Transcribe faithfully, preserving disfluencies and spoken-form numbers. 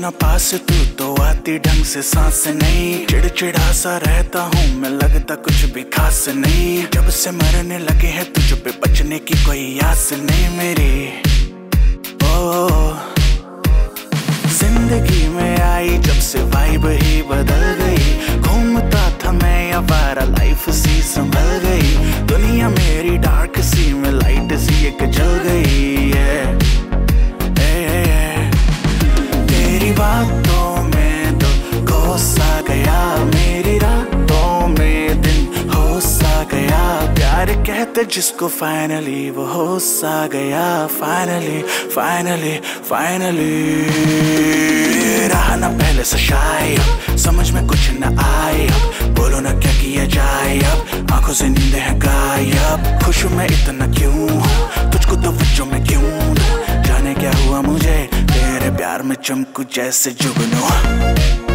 ना पास तू तो आती ढंग से सांस नहीं। चिड़चिड़ा सा रहता हूँ मैं, लगता कुछ भी खास नहीं। जब से मरने लगे हैं तुझ पे, बचने की कोई आस नहीं मेरी। ओ जिंदगी में आई जब से वाइब ही बदल गई। घूमता था मैं आवारा, लाइफ सी संभल गई। दुनिया मेरी डार्क सी में लाइट सी एक जल गई है। तेरी बातों में तो खो सा गया, मेरी रातों में दिन हो सा गया। प्यार कहते जिसको फाइनली वो हो सा गया। फाइनली फाइनली फाइनली रहा ना पहले से शायद, समझ में कुछ न आए अब। बोलो ना क्या किया जाए अब, आंखों से नींद है गायब। खुश मैं इतना क्यों हूँ, तुझको तो बच्चों में क्यों दूं। जाने क्या हुआ मुझे, तेरे प्यार में चमकू जैसे जुगनू।